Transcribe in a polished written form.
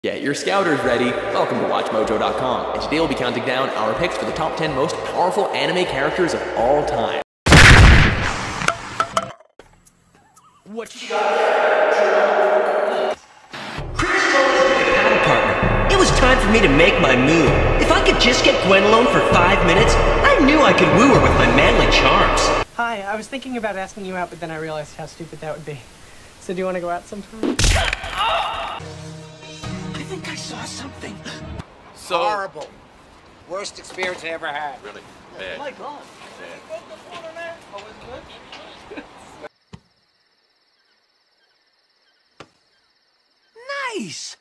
Get your scouters ready. Welcome to WatchMojo.com, and today we'll be counting down our picks for the top 10 most powerful anime characters of all time. What you got there? Battle partner. It was time for me to make my move. If I could just get Gwen alone for 5 minutes, I knew I could woo her with my manly charms. Hi, I was thinking about asking you out, but then I realized how stupid that would be. So do you want to go out sometime? I think I saw something. So horrible. Worst experience I ever had. Really bad. Oh my god. Nice!